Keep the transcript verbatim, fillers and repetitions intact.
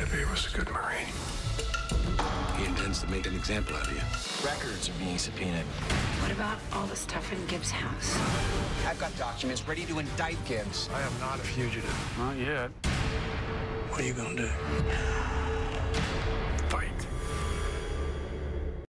Gibbs was a good Marine. He intends to make an example out of you. Records are being subpoenaed. What about all the stuff in Gibbs' house? I've got documents ready to indict Gibbs. I am not a fugitive. Not yet. What are you gonna do? Fight.